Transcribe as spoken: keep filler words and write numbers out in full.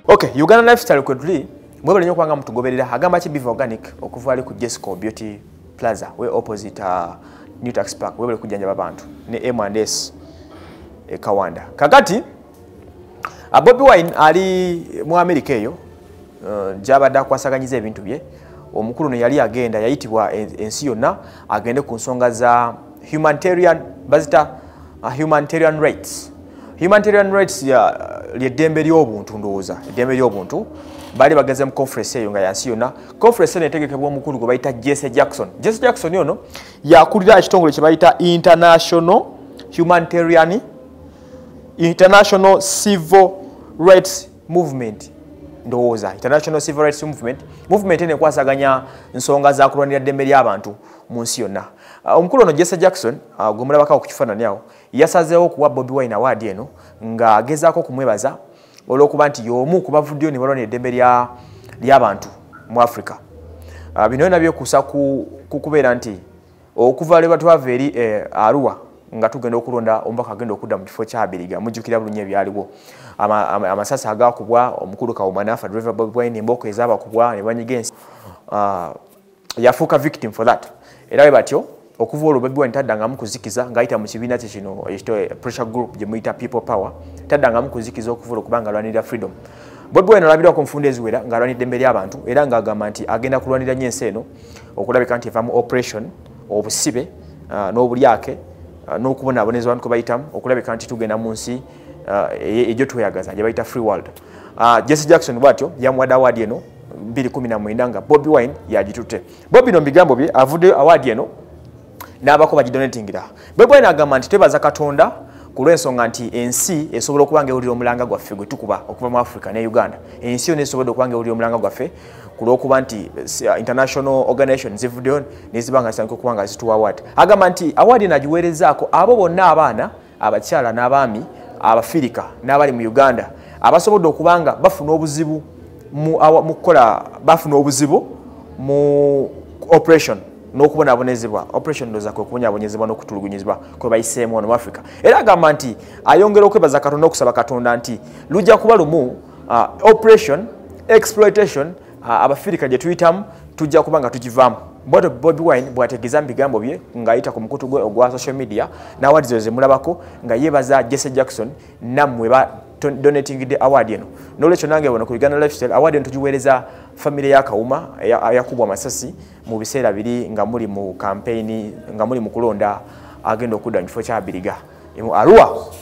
Okay, Uganda Lifestyle Kodri, mwebale nyo kwanga mtugoberera agamba chi Beef Organic okuvali ku Jesco Beauty Plaza we opposite uh, New Tax Park webale kujanja babantu ne M and S e Kawanda. Kakati uh, Bobby Wine ali mu America eyo uh, jabada kwasaganyiza ebintu bye. Omukulu no yali agenda yayitibwa ensi yonna agende ku nsonga za humanitarian bazita uh, humanitarian rights. Humanitarian rights ya lyedembe ly'obuntu ndowooza eddembe ly'obuntu bali bageze mu conference eyo nga yansi yonna. Conference eno etegekebwa omukulu gwe bayita Jesse Jackson. Jesse Jackson yono yakulira ekitongole kye bayita International Humanitarian International Civil Rights Movement ndowooza International Civil Rights Movement movement ene kwasaganya nsonga za kulwanira ddembe ly'abantu mu nsi yonna. Omukulu ono Jesse Jackson uh, gwe mulabako ku kifaananyi awo yasazeewo okuwa Bobby Wine award eno nga agezaako kumwebaza olw'okuba nti y'omu ku bavuddeyo ne balwanira eddembe ly'abantu mu Africa. Uh, bino nabyo kusa ku kubeera nti okuva lwe batwava eri eh, Arua nga tugenda okulonda omubaka agenda okudda mu kifo kya Abiriga mujjukira bulungi ebyaliwo amasasi ama, ama agakubwa omukulu Kawuma n'afa driver Bobby Wine emboko ezaabakubwa ne banyiga ensi uh, yafuuka victim for that era we batyo okuva olwo Bobby Wine taddangamu kuzikiza ng'ayita mu kibiina kye kino ekito pressure group gye muyita People Power taddangamu kuzikiza okuva olwo kubanga alwanirira freedom. Bobby Wine alabirwa ku nfunda eziwera ng'alwanirira eddembe ly'abantu era ng'agamba nti agenda kulwanirira nnyo ensi eno okulabika nti eva mu operation obusibe uh, n'obulyake uh, n'okubonaaboneza abantu kwe bayitamu okulabika nti tugenda mu nsi uh, egyo tweyagaza gye bayita free world. Uh, Jesse Jackson bw'atyo yamuwadde award eno bbiri kumi na mwenda nga Bobby Wine yagitutte. Bobby no bigambo bye avudde award eno n'abako bagidonatingira. Bobby Wine agamba nti twebaza Katonda ku lw'ensonga nti ensi esobola okuba ng'ewulira omulanga gwaffe gwe tukuba okuva mu Africa ne Uganda. Ensi yonna esobola okuba ng'ewulira omulanga gwaffe ku lw'okuba nti uh, international organization zivuddeyo ne ziba nga zitandika okuba nga zituwa award. Agamba nti award eno agiweerezaako abo bonna abaana abakyala n'abaami Abafirika n'abali mu Uganda abasobodde okuba nga bafuna obuzibu mu kukola bafuna obuzibu mu operation n'okubonabonezebwa operation ndoza kwe kubonabonyezebwa n'okutulugunyizibwa kwe bayiseemu wano mu Africa. Era agamba nti ayongera okwebaza Katonda okusaba Katonda nti lujja kuba lumu uh, operation exploitation uh, Abafirika gye tuyitamu tujja kuba nga tugivaamu. Bwatyo Bobby Wine bw'ategeeza mu bigambo bye ng'ayita ku mukutu gwe ogwa social media n'award zo ze mulabako nga yeebaza Jesse Jackson nammwe ba donating the award eno. N'olwekyo nange wano ku Uganda Lifestyle award eno tugiweereza family ya Kawuma yakubwa amasasi mu biseera biri nga muli mu campaign nga muli mu kulonda agenda okudda mu kifo kya Abiriga mu Arua.